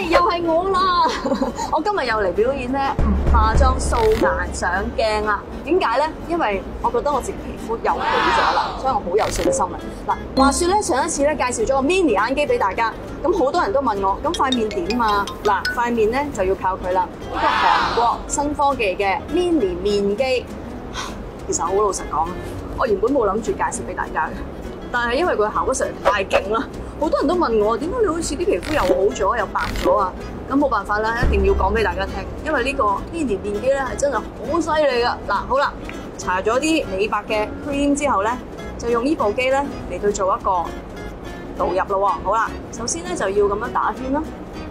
又係我啦！我今日又嚟表演咧，唔化妝素顏上鏡啦。點解咧？因為我覺得我自己皮膚又好咗啦，所以我好有信心啊！嗱，話說咧，上一次咧介紹咗個 mini 眼肌俾大家，咁好多人都問我，咁塊面點啊？嗱，塊面咧就要靠佢啦，呢個韓國新科技嘅 mini 面肌。其實好老實講，我原本冇諗住介紹俾大家嘅，但係因為佢效果實在太勁啦，好多人都問我點解你好似啲皮膚又好咗又白咗啊？咁冇辦法啦，一定要講俾大家聽，因為呢個 mini 面肌咧係真係好犀利噶。嗱，好啦，搽咗啲美白嘅 cream 之後咧，就用呢部機咧嚟到做一個導入咯。好啦，首先咧就要咁樣打圈啦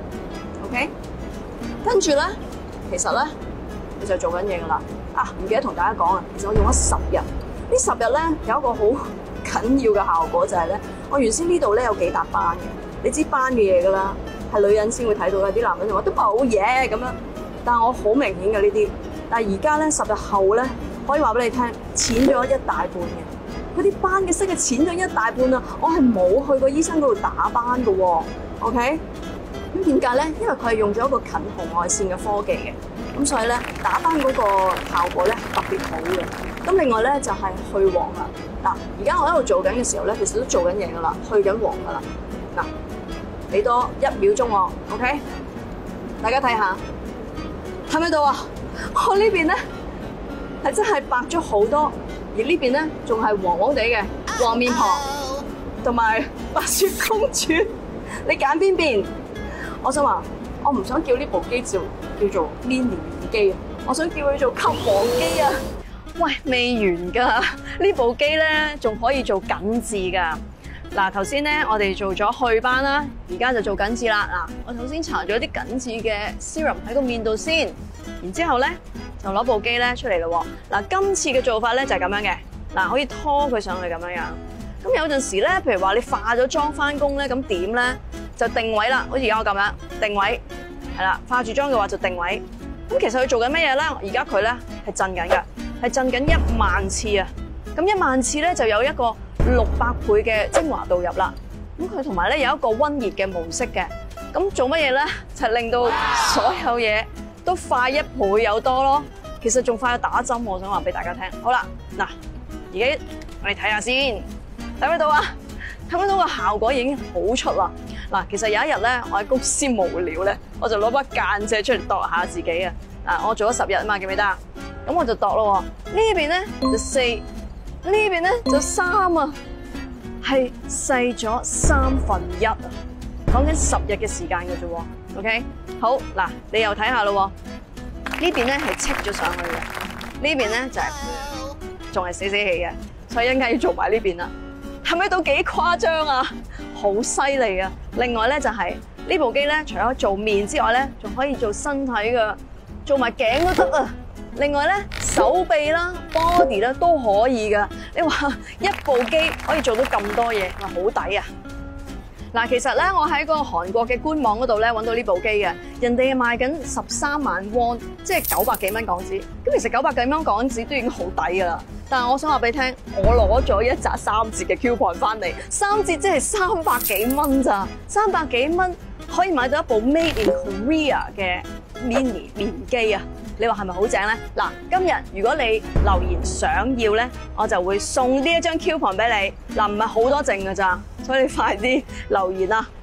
，OK， 跟住咧，其實咧你就做緊嘢噶啦。啊，唔記得同大家講啊，其實我用咗10日，呢10日咧有一個好緊要嘅效果就係咧，我原先呢度咧有幾笪斑嘅，你知斑嘅嘢噶啦，係女人先會睇到嘅，啲男人就話都冇嘢咁樣，但係我好明顯嘅呢啲，但係而家咧10日後咧，可以話俾你聽，淺咗一大半嘅，嗰啲斑嘅色係淺咗一大半啊，我係冇去過醫生嗰度打斑嘅喎 ，OK？ 咁點解咧？因為佢係用咗一個近紅外線嘅科技嘅。咁所以咧，打斑嗰個效果咧特別好嘅。咁另外咧就係去黃啦。嗱，而家我喺度做緊嘅時候咧，其實都做緊嘢噶啦，去緊黃噶啦。嗱，俾多1秒鐘我 ，OK？ 大家睇下，睇唔睇到啊？我呢邊咧係真係白咗好多，而呢邊咧仲係黃黃地嘅黃面婆，同埋白雪公主。你揀邊邊？我想話，我唔想叫呢部機叫做 mini 面肌啊，我想叫佢做吸黃肌啊！喂，未完㗎，呢部機咧仲可以做緊致㗎。嗱，頭先咧我哋做咗去斑啦，而家就做緊致啦。嗱，我首先搽咗啲緊致嘅 serum 喺個面度先，然之後咧就攞部機咧出嚟咯。嗱，今次嘅做法咧就係咁樣嘅，嗱，可以拖佢上去咁樣樣。咁有陣時咧，譬如話你化咗妝返工咧，咁點咧就定位啦，好似而家我咁樣定位。係啦，化住妝嘅話就定位。咁其實佢做緊乜嘢咧？而家佢咧係震緊嘅，係震緊10000次啊！咁10000次咧就有一個600倍嘅精華導入啦。咁佢同埋咧有一個溫熱嘅模式嘅。咁做乜嘢咧？就係令到所有嘢都快1倍有多咯。其實仲快過打針，我想話俾大家聽。好啦，嗱，而家我哋睇下先，睇唔睇到啊？睇唔睇到個效果已經好出啦！嗱，其實有一日咧，我喺公司無聊咧，我就攞把間尺出嚟度下自己啊！嗱，我做咗10日啊嘛，記唔記得啊？咁我就度咯喎，呢邊咧就4，呢邊咧就3啊，係細咗1/3啊！講緊10日嘅時間嘅啫喎 ，OK？ 好，嗱，你又睇下咯喎，呢邊咧係戚咗上去嘅，呢邊咧就係仲係死氣嘅，所以一陣間要做埋呢邊啦。係咪都幾誇張啊？好犀利啊！另外咧就係呢部機咧，除咗做面之外咧，仲可以做身體嘅，做埋頸都得啊！另外咧手臂啦、body 咧都可以噶。你話一部機可以做到咁多嘢，話好抵啊！嗱，其實咧我喺個韓國嘅官網嗰度咧揾到呢部機嘅，人哋賣緊13萬won，即係900幾蚊港紙。咁其實900幾蚊港紙都已經好抵噶啦。但係我想話俾你聽，我攞咗一扎3折嘅 coupon 翻嚟，3折即係300幾蚊咋，300幾蚊可以買到一部 Made in Korea 嘅 mini 面肌啊！你話係咪好正咧？嗱，今日如果你留言想要咧，我就會送呢一張 coupon 俾你。嗱，唔係好多剩㗎咋，所以你快啲留言啦！